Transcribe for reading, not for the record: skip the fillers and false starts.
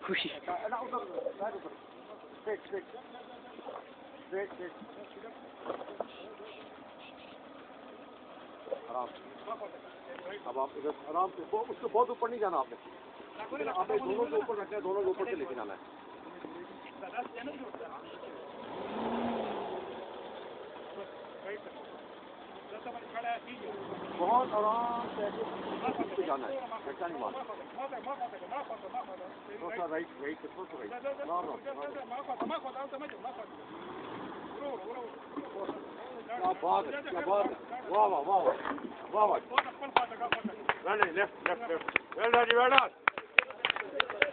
खुशी आराम। अब आप इधर आराम से, उसको बहुत ऊपर नहीं जाना आपने, आपने दोनों को ऊपर रखना है, दोनों को ऊपर से लेके जाना है। बहुत आराम से जाना है, ऐसा नहीं मारना। थोड़ा सा राइट, राइट, थोड़ा सा राइट। क्या बात है, क्या बात है, वाह वाह वाह वाह वाह। Well done, left, left, left. Well done, well done.